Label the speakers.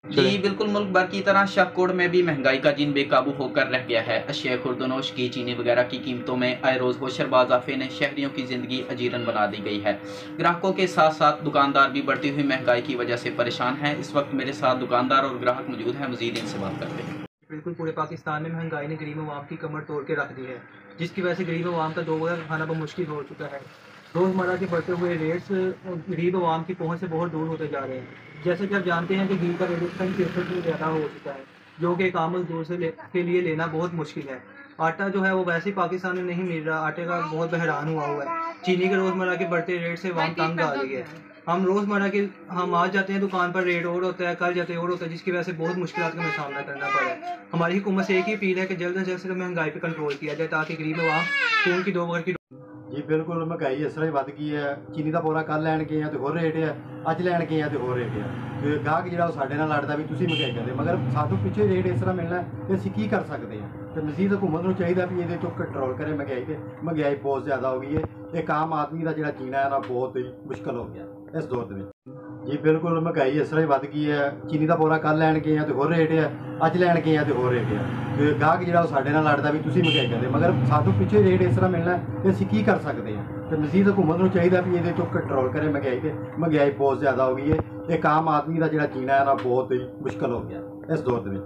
Speaker 1: जी बिल्कुल, मुल्क भर की तरह शाहकोट में भी महंगाई का जिन बेकाबू होकर रह गया है। अशिया खुर्दनोश की चीनी वगैरह की कीमतों में आए रोज़ होशरबा इजाफे ने शहरियों की ज़िंदगी अजीरन बना दी गई है। ग्राहकों के साथ साथ दुकानदार भी बढ़ती हुई महंगाई की वजह से परेशान हैं। इस वक्त मेरे साथ दुकानदार और ग्राहक मौजूद हैं, मजीद इनसे बात करते हैं।
Speaker 2: बिल्कुल, पूरे पाकिस्तान में महंगाई ने गरीब अवाम की कमर तोड़ के रख दी है, जिसकी वजह से गरीब अवाम का दो वक्त खाना बहुत मुश्किल हो चुका है। रोज़मर्रा के बढ़ते हुए रेट्स गरीब अवाम की पहुंच से बहुत दूर होते जा रहे हैं। जैसे कि आप जानते हैं कि घी का रेट इस टाइम 63 से ज़्यादा हो चुका है, जो कि एक आम मजदूर के लिए लेना बहुत मुश्किल है। आटा जो है वो वैसे ही पाकिस्तान में नहीं मिल रहा, आटे का बहुत बहरान हुआ हुआ है। चीनी के रोज़मर्रा के बढ़ते रेट से अवाम तंग आ गई है। हम रोज़मर्रा के हम आज जाते हैं दुकान पर, रेट और होता है, कल जाते हैं और होता है, जिसकी वजह से बहुत मुश्किलात का हमें सामना करना पड़ा है। हमारी हुकूमत से एक ही अपील है कि जल्द से जल्द से महंगाई पे कंट्रोल किया जाए, ताकि गरीब अवाम खून की दो वक्त की
Speaker 3: जी बिल्कुल, महंगाई इस तरह ही वध गई है। चीनी का बोरा कल लैन गए तो होर रेट है, अज लैन गए तो होर रेट है। तो गाहक जो साढ़े नाल लड़दा भी तुसीं महंगाई करदे, मगर सानूं पिछे रेट इस तरह मिलना है तो असीं की कर सकते हैं। तो मजीद हुकूमत नूं चाहिए भी ये कंट्रोल करे महंगाई पे। महंगाई बहुत ज़्यादा हो गई है, एक आम आदमी का जो जीना है ना बहुत ही मुश्किल हो गया इस दौर में। जी बिल्कुल, महंगाई इस तरह ही वध गई है। चीनी का बोरा कल लैन गए तो होर रेट है, अज लैन गए तो होर रेट है। तो गाहक जो साढ़े नाल लड़दा भी तुसीं महंगाई करदे, मगर सानूं पिछे रेट इस तरह मिलना है तो असीं की कर सकते हैं। तो मजीद हुकूमत नूं चाहिए भी ये कंट्रोल करे महंगाई पे। महंगाई बहुत ज़्यादा हो गई है, एक आम आदमी का जो जीना है ना बहुत ही मुश्किल हो गया इस दौर में।